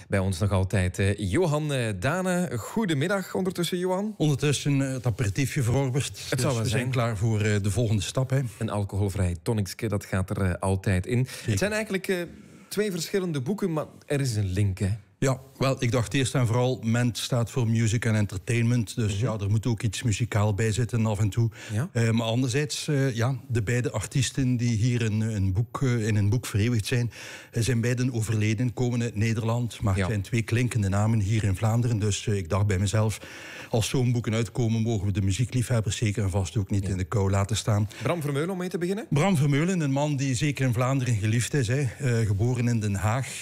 Bij ons nog altijd Johan Dane. Goedemiddag ondertussen, Johan. Ondertussen het aperitiefje verorberd. Het zal wel we zijn klaar voor de volgende stap. Hè. Een alcoholvrij tonicske, dat gaat er altijd in. Zeker. Het zijn eigenlijk twee verschillende boeken, maar er is een link, hè? Ja, wel, ik dacht eerst en vooral, MENT staat voor Music and Entertainment. Dus ja, er moet ook iets muzikaal bij zitten af en toe. Ja. Maar anderzijds, de beide artiesten die hier in een boek vereeuwigd zijn, zijn beiden overleden, komen uit Nederland. Maar het zijn twee klinkende namen hier in Vlaanderen. Dus ik dacht bij mezelf, als zo'n boeken uitkomen, mogen we de muziekliefhebbers zeker en vast ook niet in de kou laten staan. Bram Vermeulen, om mee te beginnen? Bram Vermeulen, een man die zeker in Vlaanderen geliefd is. Geboren in Den Haag.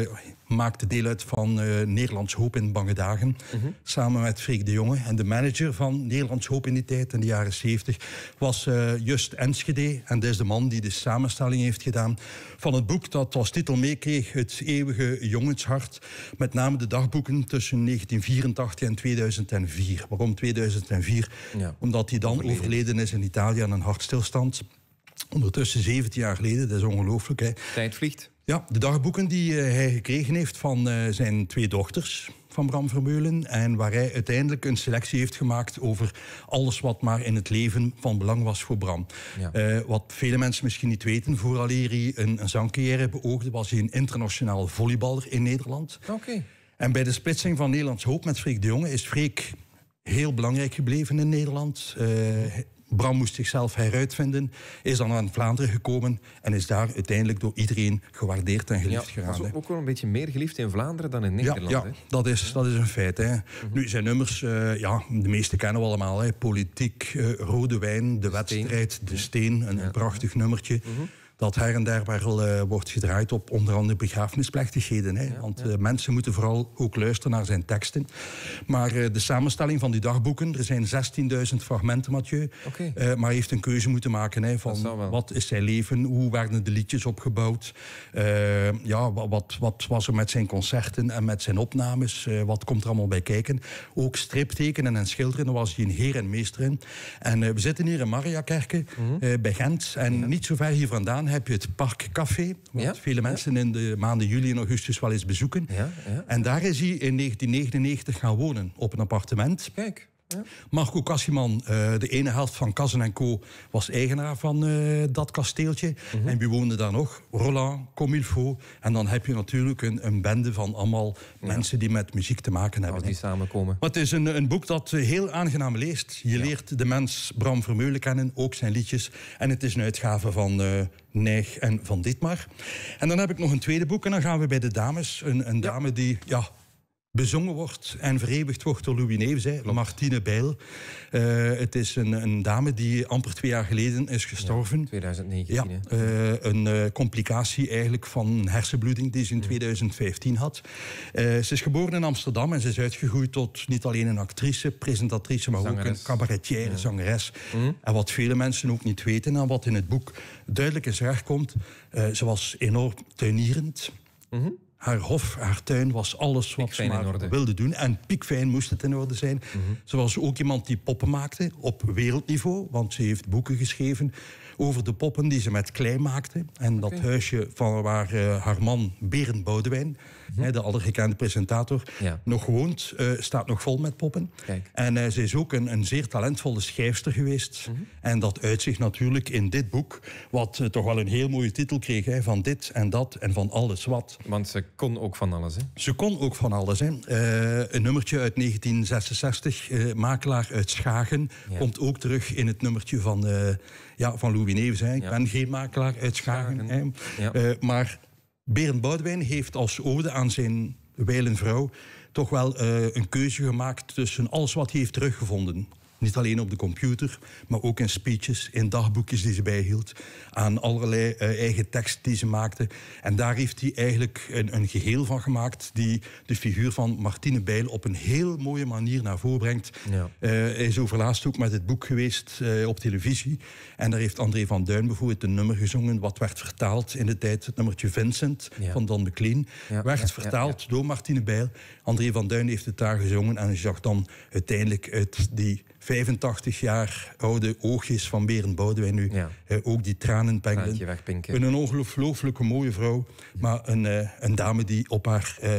Maakte deel uit van Nederlands Hoop in bange dagen. Samen met Freek de Jonge. En de manager van Nederlands Hoop in die tijd, in de jaren 70, was Just Enschede. En dat is de man die de samenstelling heeft gedaan van het boek dat als titel meekreeg Het eeuwige jongenshart. Met name de dagboeken tussen 1984 en 2004. Waarom 2004? Ja. Omdat hij dan overleden is in Italië aan een hartstilstand. Ondertussen 17 jaar geleden, dat is ongelooflijk. Hè. Tijd vliegt. Ja, de dagboeken die hij gekregen heeft van zijn twee dochters van Bram Vermeulen. En waar hij uiteindelijk een selectie heeft gemaakt over alles wat maar in het leven van belang was voor Bram. Ja. Wat vele mensen misschien niet weten, vooraleer hij een zangcarrière beoogde, was hij een internationaal volleyballer in Nederland. Okay. En bij de splitsing van Nederlands Hoop met Freek de Jonge is Freek heel belangrijk gebleven in Nederland. Bram moest zichzelf heruitvinden, is dan aan Vlaanderen gekomen en is daar uiteindelijk door iedereen gewaardeerd en geliefd gegaan. Hij is ook wel een beetje meer geliefd in Vlaanderen dan in Nederland. Ja, dat is een feit. Hè. Nu, zijn nummers, de meeste kennen we allemaal. Hè. Politiek, Rode Wijn, De Wedstrijd, De Steen, een prachtig nummertje. Dat her en der wel wordt gedraaid op onder andere begrafenisplechtigheden. Hè. Ja, want mensen moeten vooral ook luisteren naar zijn teksten. Maar de samenstelling van die dagboeken, er zijn 16.000 fragmenten, Mathieu. Okay. Maar hij heeft een keuze moeten maken van wat is zijn leven, hoe werden de liedjes opgebouwd, wat was er met zijn concerten en met zijn opnames, wat komt er allemaal bij kijken. Ook striptekenen en schilderen, daar was hij een heer en meester in. En we zitten hier in Mariakerke bij Gent en niet zo ver hier vandaan heb je het Parkcafé, wat vele mensen in de maanden juli en augustus wel eens bezoeken. Ja. En daar is hij in 1999 gaan wonen, op een appartement. Kijk. Ja. Marco Cassiman, de ene helft van Cassen & Co, was eigenaar van dat kasteeltje. En wie woonde daar nog? Roland, Comme il faut. En dan heb je natuurlijk een bende van allemaal mensen die met muziek te maken hebben. Die samenkomen. Maar het is een boek dat heel aangenaam leest. Je leert de mens Bram Vermeulen kennen, ook zijn liedjes. En het is een uitgave van Nijg en Van Ditmar. En dan heb ik nog een tweede boek en dan gaan we bij de dames. Een dame die bezongen wordt en vereeuwigd wordt door Louis Neefs, Martine Bijl. Het is een dame die amper 2 jaar geleden is gestorven. 2019. Een complicatie eigenlijk van een hersenbloeding die ze in 2015 had. Ze is geboren in Amsterdam en ze is uitgegroeid tot niet alleen een actrice, presentatrice, maar ook een cabaretière, zangeres. En wat vele mensen ook niet weten en wat in het boek duidelijk is wegkomt, ze was enorm tuinierend. Haar hof, haar tuin was alles wat ze maar wilde doen. En piekfijn moest het in orde zijn. Ze was ook iemand die poppen maakte op wereldniveau. Want ze heeft boeken geschreven over de poppen die ze met klei maakte. En dat huisje van waar haar man Berend Boudewijn, de allergekende presentator, nog woont, staat nog vol met poppen. Kijk. En ze is ook een zeer talentvolle schrijfster geweest. En dat uit zich natuurlijk in dit boek, wat toch wel een heel mooie titel kreeg, van dit en dat en van alles wat. Want ze kon ook van alles, hè? Ze kon ook van alles, hè. Een nummertje uit 1966, Makelaar uit Schagen, komt ook terug in het nummertje van Louis Neefs. Hè. Ik ben geen makelaar uit Schagen. Maar Berend Boudewijn heeft als ode aan zijn wijlen vrouw toch wel een keuze gemaakt tussen alles wat hij heeft teruggevonden. Niet alleen op de computer, maar ook in speeches, in dagboekjes die ze bijhield, aan allerlei eigen teksten die ze maakte. En daar heeft hij eigenlijk een geheel van gemaakt die de figuur van Martine Bijl op een heel mooie manier naar voren brengt. Ja. Hij is overlaatst ook met het boek geweest op televisie. En daar heeft André van Duin bijvoorbeeld een nummer gezongen wat werd vertaald in de tijd, het nummertje Vincent van Don McLean. Werd vertaald door Martine Bijl. André van Duin heeft het daar gezongen en je zag dan uiteindelijk uit die 85 jaar oude oogjes van Berend Boudewijn nu. Ook die tranen pengelen. Een ongelooflijke mooie vrouw. Maar een dame die op haar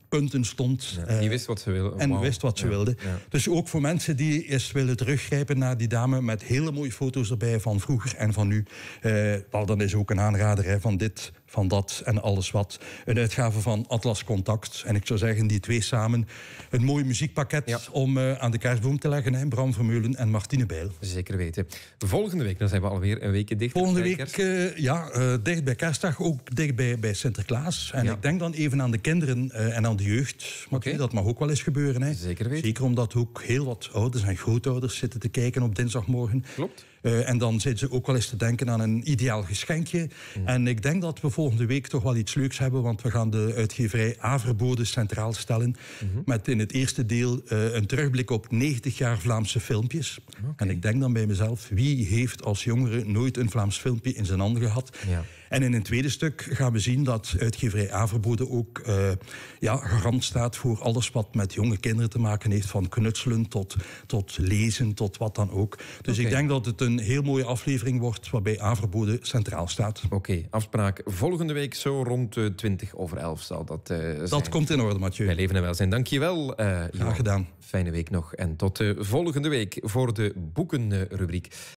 punten stond. Ja, die wist wat ze wilde. En wist wat ze wilde. Ja. Dus ook voor mensen die eens willen teruggrijpen naar die dame met hele mooie foto's erbij van vroeger en van nu. Dan is ook een aanrader van dit, van dat en alles wat. Een uitgave van Atlas Contact. En ik zou zeggen, die twee samen een mooi muziekpakket om aan de kerstboom te leggen. Hè. Bram Vermeulen en Martine Bijl. Zeker weten. Volgende week, dan zijn we alweer een weekje dicht. Volgende week, dicht bij kerstdag, ook dicht bij Sinterklaas. En ik denk dan even aan de kinderen en aan de jeugd. Dat mag ook wel eens gebeuren. Hè. Zeker weten. Zeker omdat ook heel wat ouders en grootouders zitten te kijken op dinsdagmorgen. Klopt. En dan zitten ze ook wel eens te denken aan een ideaal geschenkje. En ik denk dat we volgende week toch wel iets leuks hebben, want we gaan de uitgeverij Averbode centraal stellen. Met in het eerste deel een terugblik op 90 jaar Vlaamse filmpjes. En ik denk dan bij mezelf, wie heeft als jongere nooit een Vlaams filmpje in zijn handen gehad? Ja. En in een tweede stuk gaan we zien dat uitgeverij Averbode ook garant staat voor alles wat met jonge kinderen te maken heeft. Van knutselen tot lezen, tot wat dan ook. Dus ik denk dat het een heel mooie aflevering wordt waarbij Averbode centraal staat. Oké, afspraak volgende week zo rond 11:20 zal dat zijn. Dat komt in orde, Mathieu. Bij Leven en Welzijn. Dank je wel. Graag gedaan. Fijne week nog en tot volgende week voor de boekenrubriek.